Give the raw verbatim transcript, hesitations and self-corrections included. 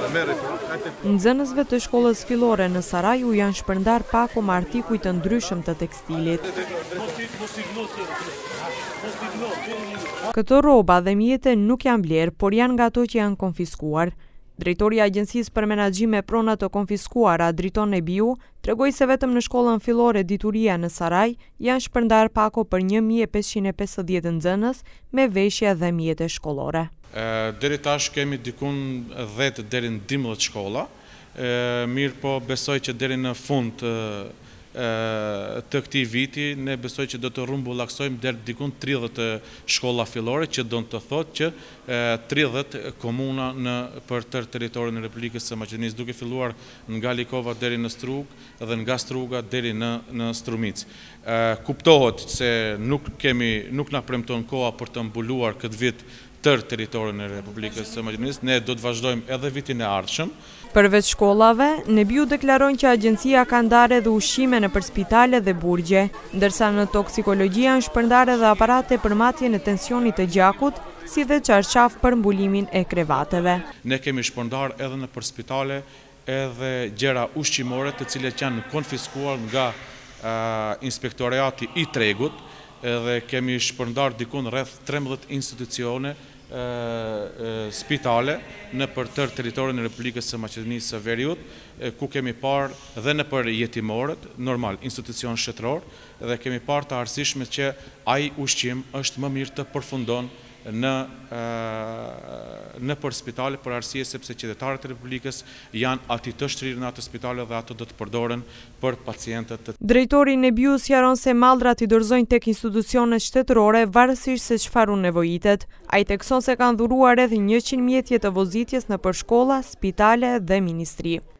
Nxënësve të shkollës fillore në Saraj u janë shpërndar pako me artikuj të ndryshëm të tekstilit. Këto rroba dhe mjete nuk janë blerë, por janë nga ato që janë konfiskuar. Drejtori i Agjencisë për Menaxhim me Prona të Konfiskuara, Driton Nebiu, tregoi se vetëm në shkollën fillore Dituria në Saraj janë shpërndar pako për një mijë e pesëqind e pesëdhjetë nxënës me veshje dhe mjete shkollore. Deri tash kemi dikun dhjetë deri në dymbëdhjetë shkolla, mirë po besoj që deri në fund të këtij viti ne besoj që do të rrumbullaksojmë deri dikun tridhjetë shkolla fillore, që do të thotë që tridhjetë komuna në për tërë territorin e Republikës së Maqedonisë, duke filluar nga Likova deri në Strug dhe nga Struga deri në në Strumic. Kuptohet se nuk kemi nuk na premton koha për të mbuluar këtë vit tërë territorin e Republikës së Maqedonisë, ne do të vazhdojmë edhe vitin e ardhshëm. Përveç shkollave, Nebiu deklaron që agjencia ka ndarë edhe ushqime nëpër spitale dhe burgje, ndërsa në toksikologji janë shpërndarë edhe aparate për matjen e tensionit të gjakut, si dhe çarçaf për mbulimin e krevateve. Ne kemi shpërndarë edhe nëpër spitale edhe gjëra ushqimore të cilat janë konfiskuar nga uh, inspektorati i tregut, edhe kemi shpërndarë dikun rreth trembëdhjetë institucione spitale në për tërë territorin e Republikës së Maqedonisë së Veriut, ku kemi parë dhe në për jetimorët, normal, institucion shtetëror, dhe kemi parë të arsyeshme që ai ushqim është më mirë të përfundon në në për spitale, për arsye sepse qytetarët e Republikës janë aty të shtrirë në atë spitale dhe ato do të përdoren për pacientët të. Drejtori Nebiu sqaron se mallrat i dorëzojnë tek institucionet shtetërore varësisht se çfarë u nevojitet. Ai thekson se kanë dhuruar rreth njëqind mjetje të vozitjes nëpër shkolla, spitale dhe ministri.